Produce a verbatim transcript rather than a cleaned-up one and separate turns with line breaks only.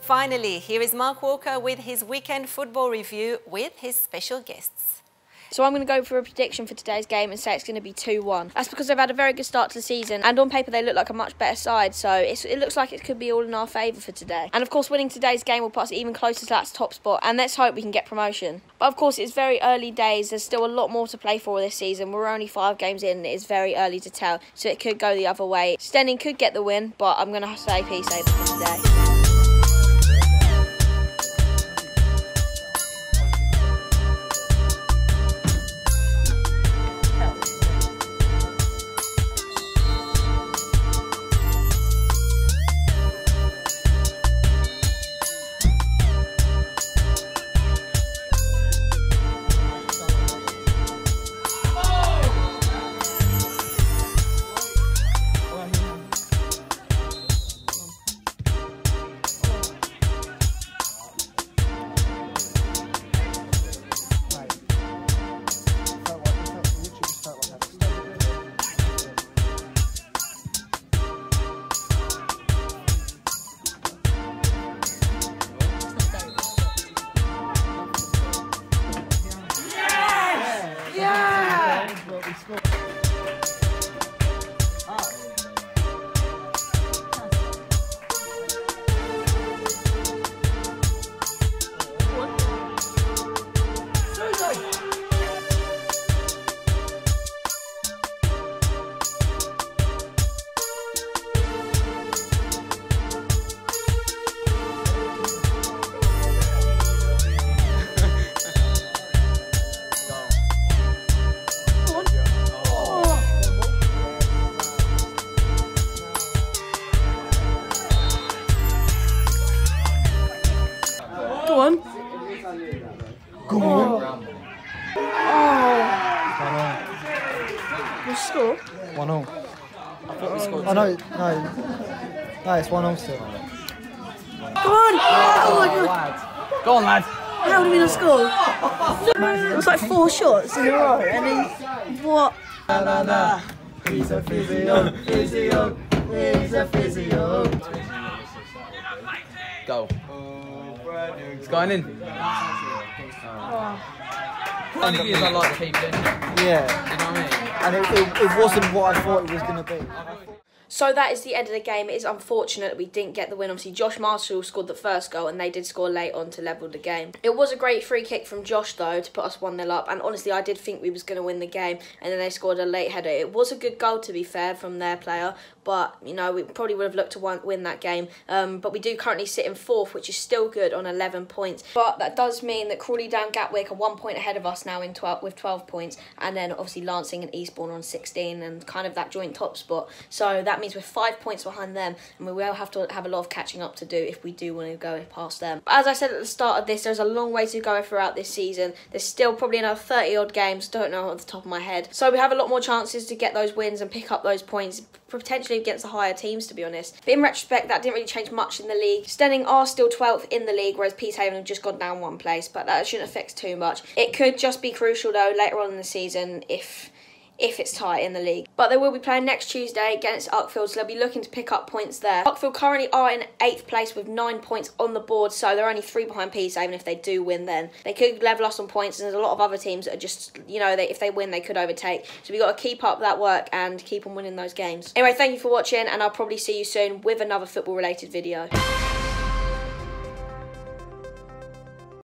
Finally, here is Mark Walker with his weekend football review with his special guests.
So I'm going to go for a prediction for today's game and say it's going to be two one. That's because they've had a very good start to the season, and on paper they look like a much better side, so it's, it looks like it could be all in our favour for today. And of course winning today's game will put us even closer to that top spot, and let's hope we can get promotion. But of course it's very early days, there's still a lot more to play for this season. We're only five games in and it is very early to tell, so it could go the other way. Steyning could get the win, but I'm going to say Peacehaven for today.
Go on. Go on. Oh. What's the score?
one all.
I thought we scored.
Oh, no, no. No, it's one all still.
Go on! Oh my god!
Go on, lad.
How did we not score? It was like four shots in a row, and then what?
Na, na, na. He's a physio, physio, he's a physio.
Go. It's going in.
Oh.
Only because I like the people in.
Yeah.
You know what I mean?
And it, it, it wasn't what I thought it was going to be.
So that is the end of the game. It is unfortunate that we didn't get the win. Obviously, Josh Marshall scored the first goal and they did score late on to level the game. It was a great free kick from Josh, though, to put us one nil up. And honestly, I did think we was going to win the game. And then they scored a late header. It was a good goal, to be fair, from their player. But, you know, we probably would have looked to win that game. Um, but we do currently sit in fourth, which is still good on eleven points. But that does mean that Crawley Down Gatwick are one point ahead of us now in twelve with twelve points. And then, obviously, Lancing and Eastbourne on sixteen and kind of that joint top spot. So that means we're five points behind them, and we will have to have a lot of catching up to do if we do want to go past them. But as I said at the start of this, there's a long way to go throughout this season. There's still probably another thirty odd games, don't know off the top of my head. So we have a lot more chances to get those wins and pick up those points, potentially against the higher teams, to be honest. But in retrospect, that didn't really change much in the league. Steyning are still twelfth in the league, whereas Peacehaven have just gone down one place, but that shouldn't affect too much. It could just be crucial, though, later on in the season if if it's tight in the league. But they will be playing next Tuesday against Uckfield, so they'll be looking to pick up points there. Uckfield currently are in eighth place with nine points on the board, so they're only three behind Peacehaven. If they do win, then they could level us on points, and there's a lot of other teams that are just, you know, they, if they win, they could overtake. So we've got to keep up that work and keep on winning those games. Anyway, thank you for watching, and I'll probably see you soon with another football-related video.